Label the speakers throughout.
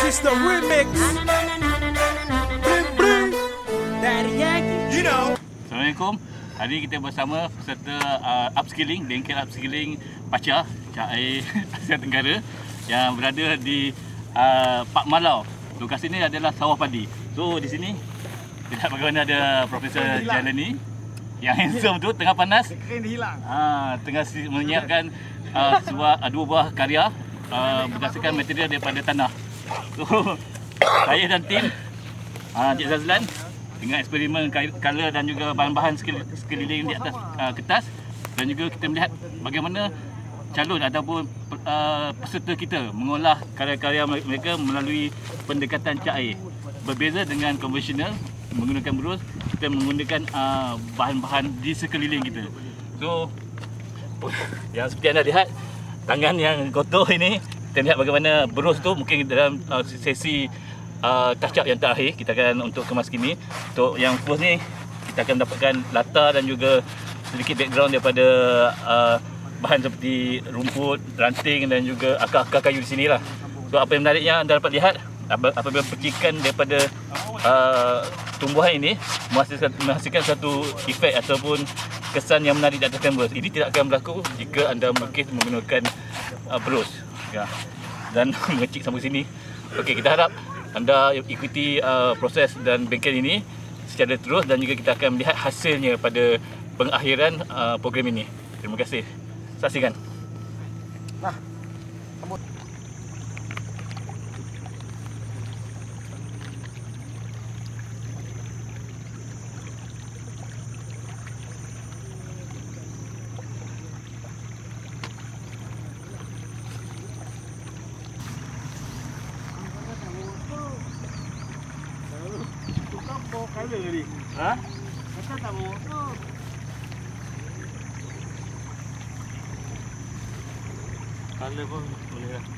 Speaker 1: It's the remix. Bling bling. Daddy Yankee. You know.
Speaker 2: Assalamualaikum. Hari ini kita bersama peserta upskilling, bengkel upskilling Pacar, Cak Air Asia Tenggara yang berada di Pak Malau. Lokasi ini adalah sawah padi. So di sini tidak bagaimana ada Profesor Jalani yang handsome tu tengah panas.
Speaker 1: Keren hilang.
Speaker 2: Tengah menyiapkan dua buah karya berdasarkan material daripada tanah. So saya dan tim Encik Zazlan dengan eksperimen color dan juga bahan-bahan sekeliling di atas kertas, dan juga kita melihat bagaimana calon ataupun peserta kita mengolah karya-karya mereka melalui pendekatan cair. Berbeza dengan konvensional menggunakan berus, kita menggunakan bahan-bahan di sekeliling kita. So yang seperti anda lihat, tangan yang kotor ini, kita lihat bagaimana berus tu mungkin dalam sesi touch up yang terakhir kita akan untuk kemas kini. Untuk yang first ni kita akan dapatkan latar dan juga sedikit background daripada bahan seperti rumput, ranting dan juga akar-akar kayu di sini lah. So apa yang menariknya anda dapat lihat apabila percikan daripada tumbuhan ini menghasilkan satu efek ataupun kesan yang menarik di atas kanvas. Ini tidak akan berlaku jika anda melukis menggunakan berus dan mengecik sampai sini. Okey, kita harap anda ikuti proses dan bengkel ini secara terus, dan juga kita akan melihat hasilnya pada pengakhiran program ini. Terima kasih. Saksikan.
Speaker 1: Nah, bawa color tadi. Macam tak bawa tu. Color pun boleh lah.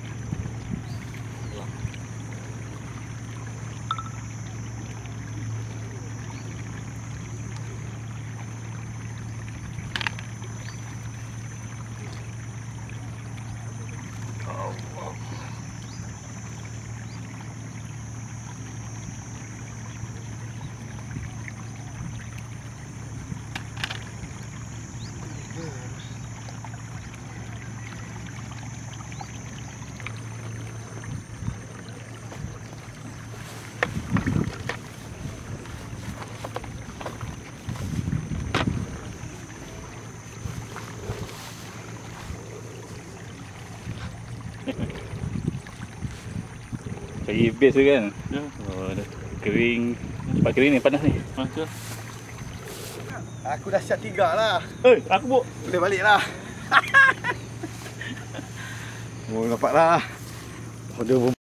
Speaker 2: Cari base tu kan?
Speaker 1: Ya.
Speaker 2: Oh, dah kering. Cepat kering ni, panas ni.
Speaker 1: Macam aku dah siap 3 lah.
Speaker 2: Aku buk.
Speaker 1: Boleh balik lah. Oh, dapat lah. Order